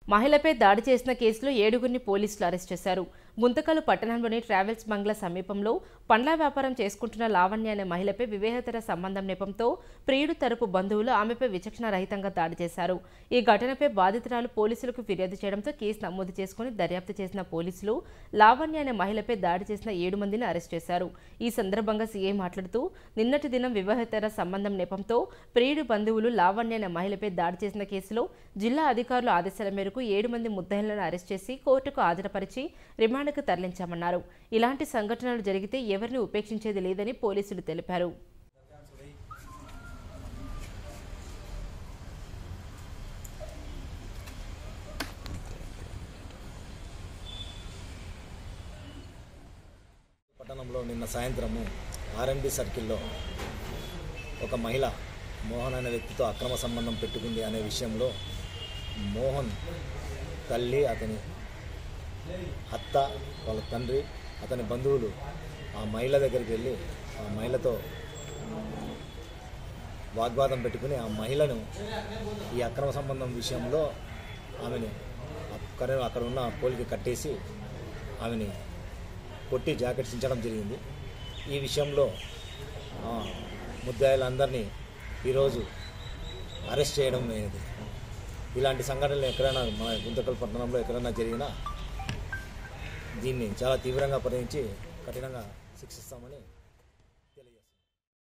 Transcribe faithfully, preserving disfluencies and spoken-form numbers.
మహిళపై దాడి చేసిన కేసులో ఏడుగురిని పోలీసులు అరెస్ట్ చేశారు. గుంతకల్ పట్టణంలోని ట్రావెల్స్ బంగ్లా సమీపంలో పండ్ల వ్యాపారం చేసుకుంటున్న లావణ్య అనే మహిళపై వివాహేతర సంబంధం నెపంతో ప్రియుడు తరపు బంధువులు ఆమెపై విచక్షణ రహితంగా దాడి చేశారు. ఈ ఘటనపై బాధితురాలు పోలీసులకు ఫిర్యాదు చేయడంతో కేసు నమోదు చేసుకుని దర్యాప్తు చేసిన పోలీసులు లావణ్య అనే మహిళపై దాడి చేసిన ఏడు మందిని అరెస్ట్ చేశారు. ఈ సందర్భంగా సీఐ మాట్లాడుతూ నిన్నటి దినం వివాహేతర సంబంధం నెపంతో ప్రియుడు బంధువులు లావణ్య అనే మహిళపై దాడి చేసిన కేసులో జిల్లా అధికారుల ఆదేశాల మేరకు ఏడు మంది ముద్దాయిలను అరెస్ట్ చేసి కోర్టుకు హాజరుపరిచి రిమాండ్కు తరలించామన్నారు. ఇలాంటి సంఘటనలు జరిగితే ఎవరిని ఉపేక్షించేది లేదని పోలీసులు తెలిపారు. పట్టణంలో నిన్న సాయంత్రము ఆర్ఎండ్బి సర్కిల్లో ఒక మహిళ మోహన్ అనే వ్యక్తితో అక్రమ సంబంధం పెట్టుకుంది అనే విషయంలో మోహన్ తల్లి, అతని అత్త, వాళ్ళ తండ్రి, అతని బంధువులు ఆ మహిళ దగ్గరికి వెళ్ళి ఆ మహిళతో వాగ్వాదం పెట్టుకుని ఆ మహిళను ఈ అక్రమ సంబంధం విషయంలో ఆమెను అక్కడ అక్కడ ఉన్న పోలికి కట్టేసి ఆమెని కొట్టి జాకెట్ చించడం జరిగింది. ఈ విషయంలో ముద్దాయిలందరినీ ఈరోజు అరెస్ట్ చేయడం అనేది. ఇలాంటి సంఘటనలు ఎక్కడైనా మన గుంతకల్ పట్టణంలో ఎక్కడైనా జరిగినా దీన్ని చాలా తీవ్రంగా పరిగణించి కఠినంగా శిక్షిస్తామని